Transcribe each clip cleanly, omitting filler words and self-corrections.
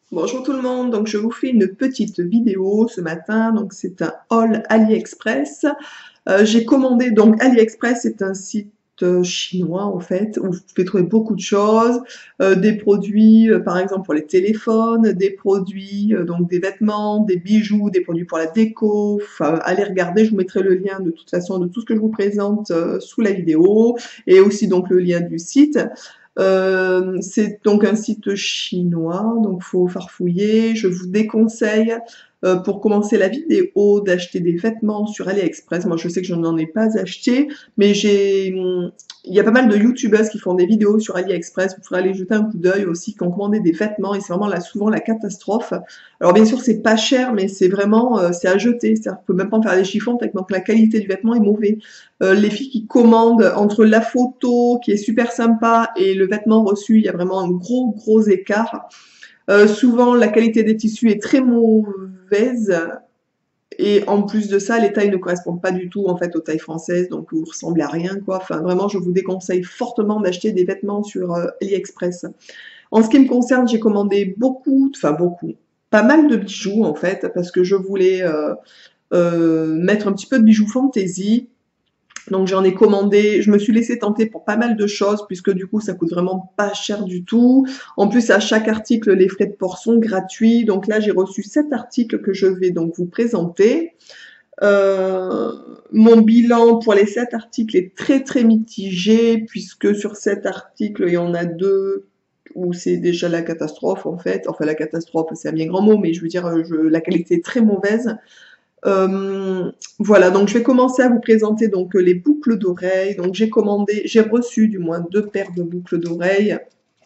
Bonjour tout le monde, donc je vous fais une petite vidéo ce matin, donc c'est un haul AliExpress. J'ai commandé, donc AliExpress c'est un site chinois en fait, où vous pouvez trouver beaucoup de choses, des produits par exemple pour les téléphones, des produits, donc des vêtements, des bijoux, des produits pour la déco, enfin allez regarder, je vous mettrai le lien de toute façon de tout ce que je vous présente sous la vidéo, et aussi donc le lien du site. C'est donc un site chinois, donc faut farfouiller. Je vous déconseille pour commencer la vidéo d'acheter des vêtements sur AliExpress. Moi, je sais que je n'en ai pas acheté, mais il y a pas mal de youtubeuses qui font des vidéos sur AliExpress. Vous pourrez aller jeter un coup d'œil aussi, qui ont commandé des vêtements et c'est vraiment là souvent la catastrophe. Alors bien sûr, c'est pas cher, mais c'est vraiment c'est à jeter. C'est-à-dire, vous pouvez même pas en faire des chiffons tellement que la qualité du vêtement est mauvaise. Les filles qui commandent entre la photo qui est super sympa et le vêtement reçu, il y a vraiment un gros écart. Souvent, la qualité des tissus est très mauvaise et en plus de ça, les tailles ne correspondent pas du tout en fait aux tailles françaises, donc vous ressemblez à rien quoi. Enfin, vraiment, je vous déconseille fortement d'acheter des vêtements sur AliExpress. En ce qui me concerne, j'ai commandé beaucoup, pas mal de bijoux en fait, parce que je voulais mettre un petit peu de bijoux fantaisie. Donc j'en ai commandé, je me suis laissé tenter pour pas mal de choses puisque du coup ça coûte vraiment pas cher du tout. En plus à chaque article les frais de port sont gratuits. Donc là j'ai reçu 7 articles que je vais donc vous présenter. Euh, Mon bilan pour les 7 articles est très mitigé puisque sur 7 articles il y en a 2 où c'est déjà la catastrophe en fait. Enfin la catastrophe c'est un bien grand mot mais je veux dire la qualité est très mauvaise. Voilà, donc je vais commencer à vous présenter donc les boucles d'oreilles. Donc j'ai reçu du moins 2 paires de boucles d'oreilles.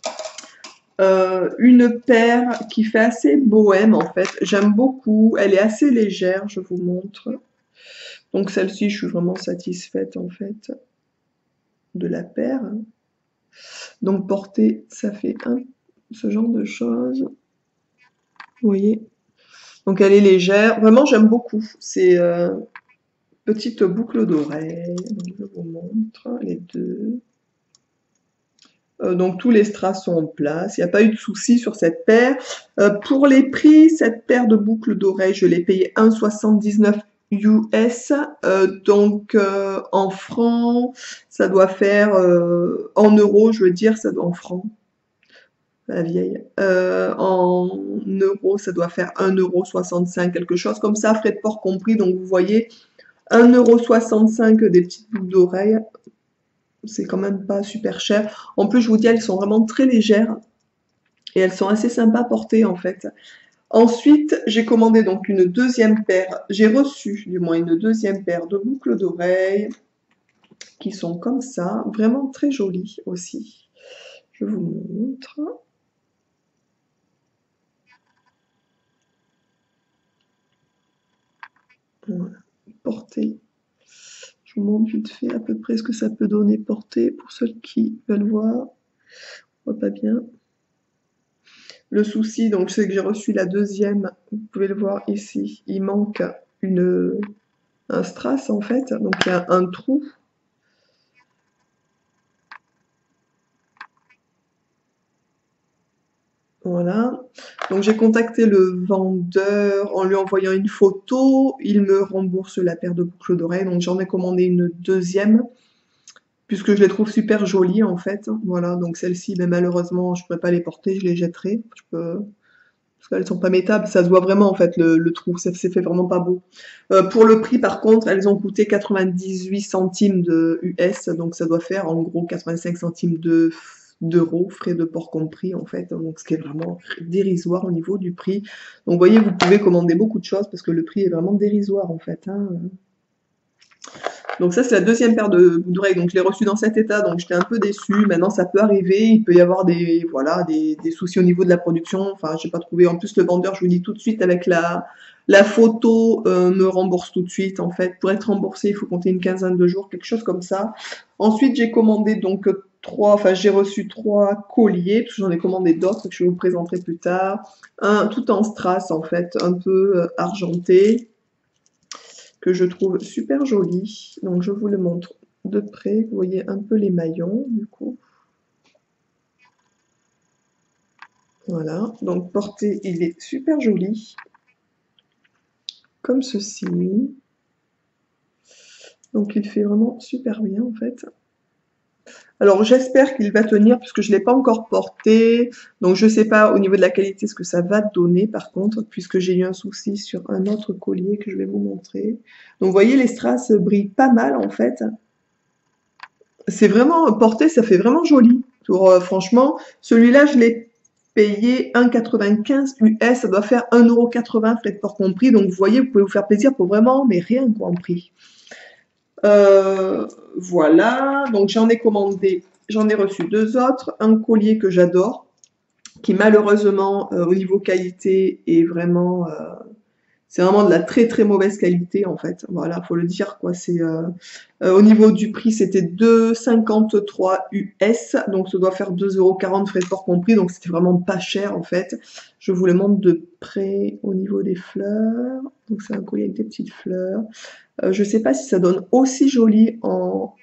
Une paire qui fait assez bohème en fait, j'aime beaucoup, elle est assez légère, je vous montre. Donc celle-ci, je suis vraiment satisfaite en fait de la paire. Donc porter, ça fait ce genre de choses. Vous voyez? Donc elle est légère, vraiment j'aime beaucoup. C'est petite boucle d'oreille, donc je vous montre les deux. Donc tous les strass sont en place, il n'y a pas eu de souci sur cette paire. Pour les prix, cette paire de boucles d'oreilles, je l'ai payée 1,79 US. En francs, ça doit faire, en euros, je veux dire, ça doit en francs, la vieille. En euros, ça doit faire 1,65 €, quelque chose comme ça, frais de port compris. Donc vous voyez, 1,65 € des petites boucles d'oreilles, c'est quand même pas super cher. En plus, je vous dis, elles sont vraiment très légères et elles sont assez sympas à porter en fait. Ensuite, j'ai commandé donc une deuxième paire, j'ai reçu du moins une deuxième paire de boucles d'oreilles qui sont comme ça, vraiment très jolies aussi. Je vous montre. Voilà, portée. Je vous montre vite fait à peu près ce que ça peut donner portée pour ceux qui veulent voir. On voit pas bien. Le souci, donc, c'est que j'ai reçu la deuxième, vous pouvez le voir ici, il manque un strass en fait, donc il y a un trou. Voilà. Donc j'ai contacté le vendeur en lui envoyant une photo, il me rembourse la paire de boucles d'oreilles, donc j'en ai commandé une deuxième, puisque je les trouve super jolies en fait. Voilà, donc celles-ci, ben, malheureusement, je ne pourrais pas les porter, je les jetterai. Parce qu'elles sont pas métables, ça se voit vraiment en fait le trou, ça c'est fait vraiment pas beau. Pour le prix par contre, elles ont coûté 98 centimes de US, donc ça doit faire en gros 85 centimes d'euros, frais de port compris en fait, donc ce qui est vraiment dérisoire au niveau du prix. Donc vous voyez, vous pouvez commander beaucoup de choses parce que le prix est vraiment dérisoire en fait, hein. Donc ça, c'est la deuxième paire de boucles d'oreilles. Donc je l'ai reçue dans cet état, donc j'étais un peu déçue. Maintenant, ça peut arriver. Il peut y avoir voilà, des soucis au niveau de la production. Enfin, j'ai pas trouvé. En plus, le vendeur, je vous dis tout de suite, avec la photo, me rembourse tout de suite. En fait, pour être remboursé, il faut compter une quinzaine de jours, quelque chose comme ça. Ensuite, j'ai commandé donc j'ai reçu 3 colliers, parce que j'en ai commandé d'autres que je vous présenterai plus tard. Un tout en strass, en fait, un peu argenté, que je trouve super joli. Donc je vous le montre de près. Vous voyez un peu les maillons du coup. Voilà, donc porté, il est super joli, comme ceci. Donc il fait vraiment super bien en fait. Alors j'espère qu'il va tenir puisque je ne l'ai pas encore porté. Donc je ne sais pas au niveau de la qualité ce que ça va donner par contre, puisque j'ai eu un souci sur un autre collier que je vais vous montrer. Donc vous voyez les strass brillent pas mal en fait. C'est vraiment porté, ça fait vraiment joli. Franchement, celui-là je l'ai payé 1,95 US, ça doit faire 1,80 € frais de port compris. Donc vous voyez, vous pouvez vous faire plaisir pour vraiment, mais rien quoi en prix. Euh, voilà, donc j'en ai reçu deux autres. Un collier que j'adore, qui malheureusement au niveau qualité est vraiment, c'est vraiment de la très très mauvaise qualité en fait. Voilà, faut le dire quoi. Au niveau du prix, c'était 2,53 US, donc ça doit faire 2,40 € frais de port compris, donc c'était vraiment pas cher en fait. Je vous le montre de près au niveau des fleurs. Donc c'est un collier avec des petites fleurs. Je sais pas si ça donne aussi joli en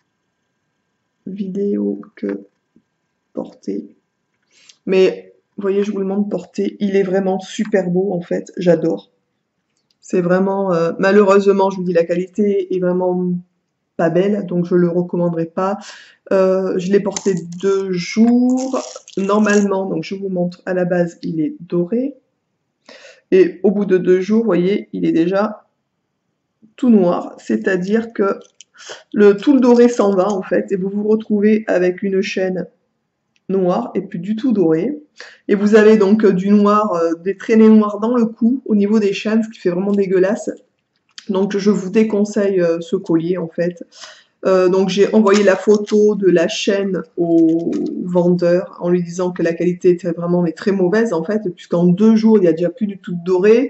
vidéo que porté. Mais vous voyez, je vous le montre porté. Il est vraiment super beau en fait. J'adore. C'est vraiment malheureusement, je vous dis la qualité est vraiment pas belle, donc je le recommanderais pas. Je l'ai porté 2 jours normalement, donc je vous montre à la base il est doré et au bout de 2 jours, vous voyez, il est déjà tout noir, c'est-à-dire que tout le doré s'en va en fait et vous vous retrouvez avec une chaîne noire et plus du tout dorée. Et vous avez donc du noir, des traînées noires dans le cou au niveau des chaînes, ce qui fait vraiment dégueulasse. Donc je vous déconseille ce collier en fait. Donc j'ai envoyé la photo de la chaîne au vendeur en lui disant que la qualité était vraiment mais très mauvaise en fait, puisqu'en 2 jours il n'y a déjà plus du tout de doré.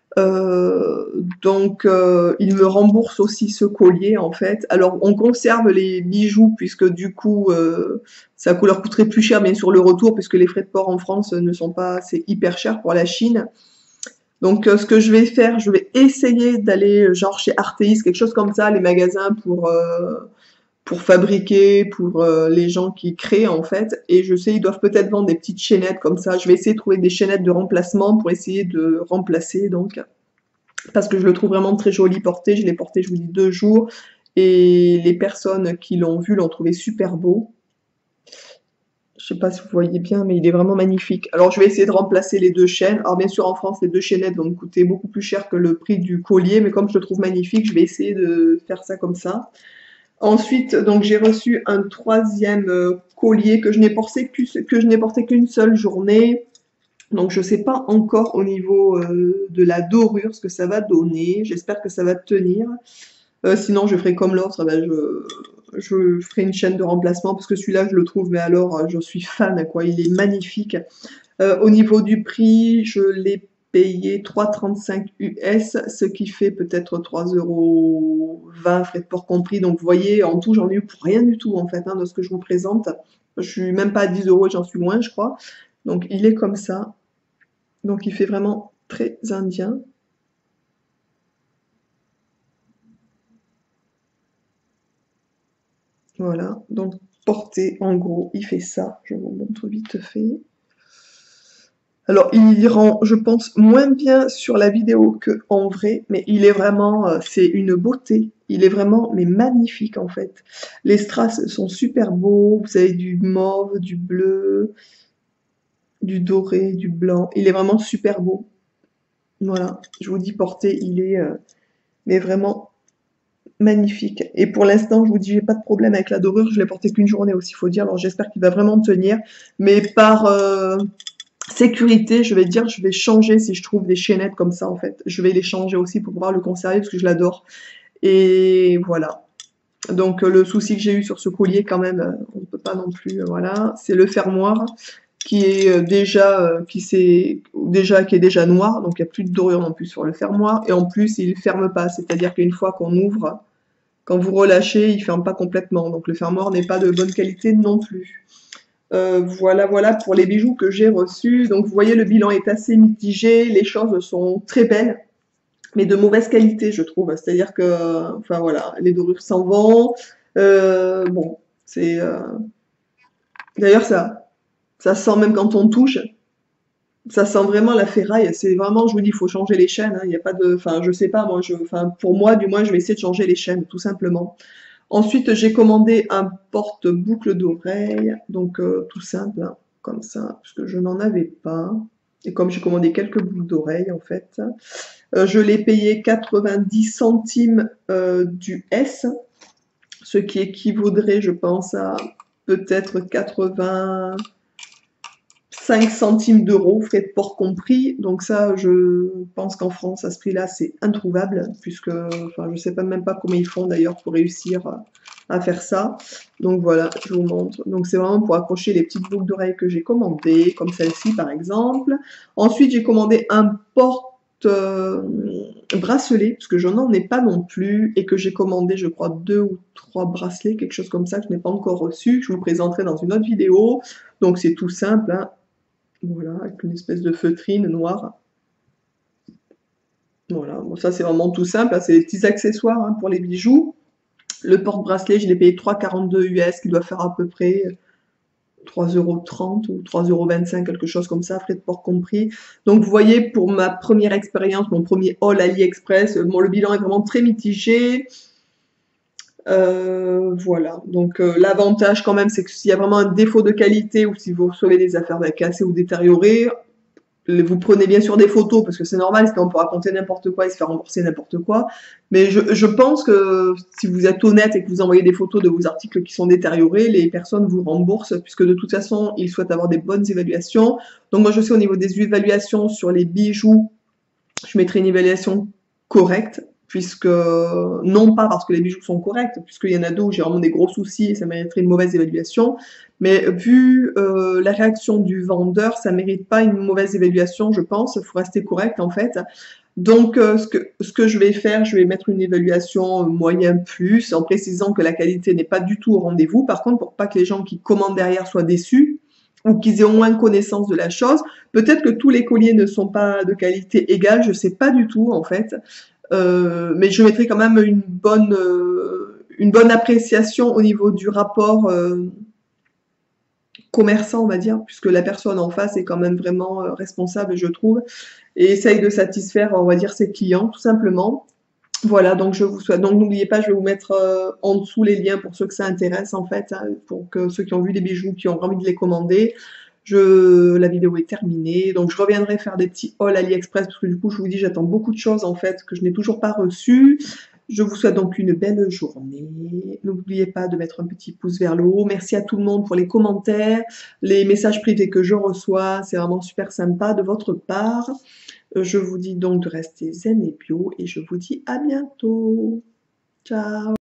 Il me rembourse aussi ce collier en fait. Alors on conserve les bijoux puisque du coup ça leur coûterait plus cher bien sûr le retour puisque les frais de port en France ne sont pas, c'est hyper cher pour la Chine. Donc ce que je vais faire, je vais essayer d'aller genre chez Arteis, quelque chose comme ça, les magasins pour fabriquer, pour les gens qui créent en fait. Et je sais, ils doivent peut-être vendre des petites chaînettes comme ça. Je vais essayer de trouver des chaînettes de remplacement pour essayer de remplacer donc parce que je le trouve vraiment très joli porté. Je l'ai porté, je vous dis, 2 jours. Et les personnes qui l'ont vu l'ont trouvé super beau. Je sais pas si vous voyez bien, mais il est vraiment magnifique. Alors, je vais essayer de remplacer les deux chaînes. Alors, bien sûr, en France, les deux chaînettes vont me coûter beaucoup plus cher que le prix du collier, mais comme je le trouve magnifique, je vais essayer de faire ça comme ça. Ensuite, donc, j'ai reçu un troisième collier que je n'ai porté qu'une seule journée. Donc je sais pas encore au niveau de la dorure ce que ça va donner. J'espère que ça va tenir. Sinon je ferai comme l'autre, ben, je ferai une chaîne de remplacement parce que celui-là je le trouve, mais alors je suis fan quoi, il est magnifique. Au niveau du prix, je l'ai payé 3,35 US, ce qui fait peut-être 3,20 € frais de port compris. Donc vous voyez, en tout j'en ai eu pour rien du tout en fait hein, de ce que je vous présente. Je suis même pas à 10 € et j'en suis loin je crois. Donc il est comme ça. Donc il fait vraiment très indien. Voilà, donc porté en gros, il fait ça. Je vous montre vite fait. Alors il rend, je pense, moins bien sur la vidéo que en vrai, mais il est vraiment, c'est une beauté. Il est vraiment, mais magnifique en fait. Les strass sont super beaux. Vous avez du mauve, du bleu, du doré, du blanc. Il est vraiment super beau. Voilà, je vous dis porté, il est, mais vraiment magnifique. Et pour l'instant, je vous dis, j'ai pas de problème avec la dorure. Je l'ai porté qu'une journée aussi, faut dire. Alors j'espère qu'il va vraiment tenir. Mais par sécurité, je vais dire, je vais changer si je trouve des chaînettes comme ça en fait. Je vais les changer aussi pour pouvoir le conserver parce que je l'adore. Et voilà. Donc le souci que j'ai eu sur ce collier quand même, on ne peut pas non plus, voilà, c'est le fermoir qui est qui est déjà noir, donc il n'y a plus de dorure non plus sur le fermoir, et en plus il ferme pas, c'est-à-dire qu'une fois qu'on ouvre, quand vous relâchez, il ferme pas complètement, donc le fermoir n'est pas de bonne qualité non plus. Voilà, voilà pour les bijoux que j'ai reçus. Donc vous voyez, le bilan est assez mitigé, les choses sont très belles, mais de mauvaise qualité, je trouve. C'est-à-dire que, enfin voilà, les dorures s'en vont. Bon, c'est. D'ailleurs, ça sent même quand on touche. Ça sent vraiment la ferraille. C'est vraiment, je vous dis, il faut changer les chaînes, hein. Il n'y a pas de, enfin, je sais pas, moi, enfin, pour moi, du moins, je vais essayer de changer les chaînes, tout simplement. Ensuite, j'ai commandé un porte-boucle d'oreille, donc tout simple, hein, comme ça, parce que je n'en avais pas. Et comme j'ai commandé quelques boucles d'oreilles, en fait, je l'ai payé 90 centimes du S, ce qui équivaudrait, je pense, à peut-être 80 5 centimes d'euros, frais de port compris. Donc ça, je pense qu'en France, à ce prix-là, c'est introuvable, puisque, enfin, je sais pas même pas comment ils font d'ailleurs pour réussir à faire ça. Donc voilà, je vous montre. Donc c'est vraiment pour accrocher les petites boucles d'oreilles que j'ai commandées, comme celle-ci par exemple. Ensuite, j'ai commandé un bracelet, parce que je n'en ai pas non plus, et que j'ai commandé, je crois, 2 ou 3 bracelets, quelque chose comme ça, que je n'ai pas encore reçu, que je vous présenterai dans une autre vidéo. Donc c'est tout simple, hein. Voilà, avec une espèce de feutrine noire. Voilà, bon, ça c'est vraiment tout simple, hein, c'est des petits accessoires, hein, pour les bijoux. Le porte-bracelet, je l'ai payé 3,42 US, qui doit faire à peu près 3,30 € ou 3,25 €, quelque chose comme ça, frais de port compris. Donc vous voyez, pour ma première expérience, mon premier haul AliExpress, bon, le bilan est vraiment très mitigé. Voilà, donc l'avantage quand même, c'est que s'il y a vraiment un défaut de qualité ou si vous recevez des affaires cassées ou détériorées, vous prenez bien sûr des photos, parce que c'est normal, sinon on peut raconter n'importe quoi et se faire rembourser n'importe quoi. Mais je pense que si vous êtes honnête et que vous envoyez des photos de vos articles qui sont détériorés, les personnes vous remboursent, puisque de toute façon, ils souhaitent avoir des bonnes évaluations. Donc moi, je sais au niveau des évaluations sur les bijoux, je mettrai une évaluation correcte, puisque non pas parce que les bijoux sont corrects, puisqu'il y en a deux où j'ai vraiment des gros soucis et ça mériterait une mauvaise évaluation, mais vu la réaction du vendeur, ça mérite pas une mauvaise évaluation, je pense, il faut rester correct en fait. Donc ce que je vais faire, je vais mettre une évaluation moyen plus, en précisant que la qualité n'est pas du tout au rendez-vous. Par contre, pour pas que les gens qui commandent derrière soient déçus, ou qu'ils aient au moins connaissance de la chose. Peut-être que tous les colliers ne sont pas de qualité égale, je sais pas du tout en fait. Mais je mettrai quand même une bonne appréciation au niveau du rapport commerçant, on va dire, puisque la personne en face est quand même vraiment responsable, je trouve, et essaye de satisfaire, on va dire, ses clients, tout simplement. Voilà, donc je vous souhaite. Donc n'oubliez pas, je vais vous mettre en dessous les liens pour ceux que ça intéresse en fait, hein, pour que ceux qui ont vu les bijoux, qui ont envie de les commander. La vidéo est terminée, donc je reviendrai faire des petits hauls AliExpress parce que du coup je vous dis j'attends beaucoup de choses en fait que je n'ai toujours pas reçues. Je vous souhaite donc une belle journée. N'oubliez pas de mettre un petit pouce vers le haut. Merci à tout le monde pour les commentaires, les messages privés que je reçois. C'est vraiment super sympa de votre part. Je vous dis donc de rester zen et bio et je vous dis à bientôt. Ciao!